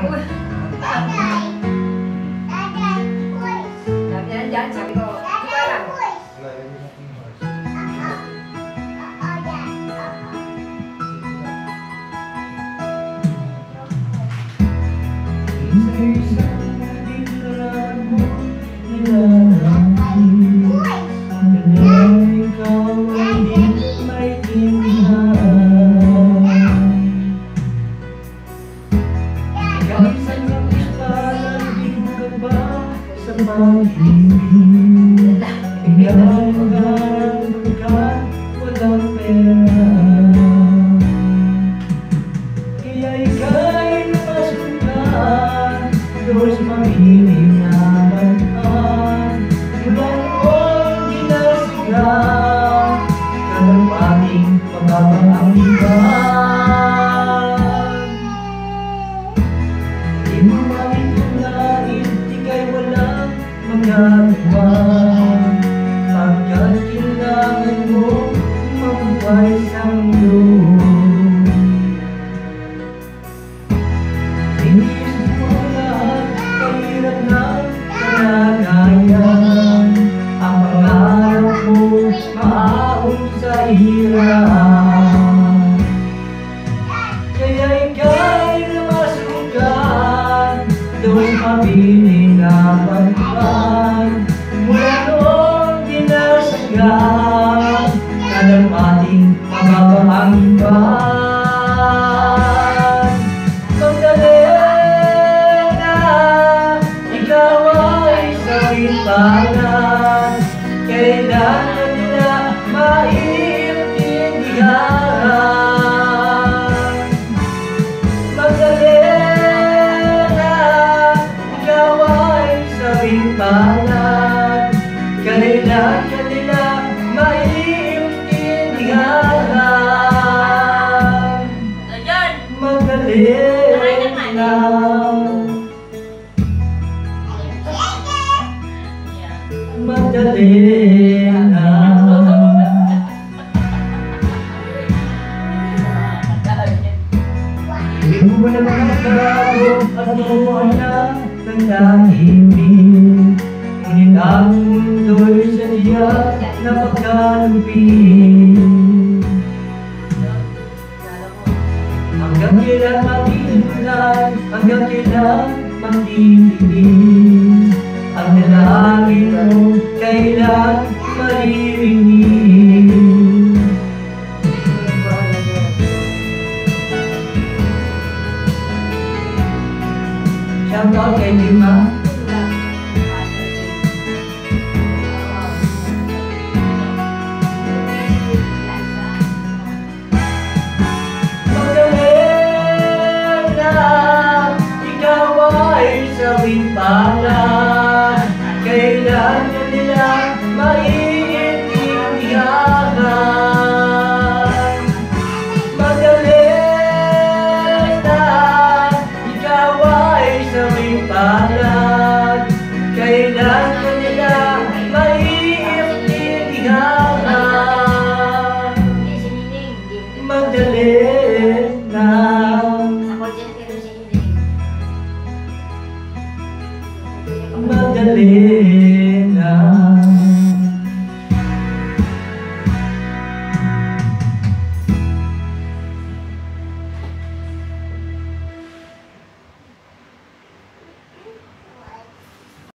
Jangan sabi ko, iba lang. Kaya ika'y napasukan, Diyos mahiling naman mula noon ginasigaw ka ng ating pagpapangiban. Di mo maitunain, ika'y walang magagawa, pagkat kailangan mo mabuhay sa mundo. Inisip mo lahat, kahirap ng kalagayan, ang pangarap mo maaon sa hirap. Kaya ika'y namasukan, doon mapiling na pagpan, mula noong dinasagan ka ng ating pagpapangiban. Kailan nila maiintindihan? Magdalena, ikaw ay sa bintana. Kailan nila maiintindihan? Magdalena, Magdalena. Hindi mo ba naman nagbago at buhay na ng tahimik? Ngunit ang mundo'y sadya na pagkalupit. Hanggang kailan maghihilan, hanggang kailan magtitiis, ang dalangin mo kailan maririnig. Shout out kay Lima. Magdalena, ikaw ay sa bintana. Kailan nila maiintindihan? Magdalena, ikaw ay sa bintana. Kailan nila maiintindihan? Magdalena.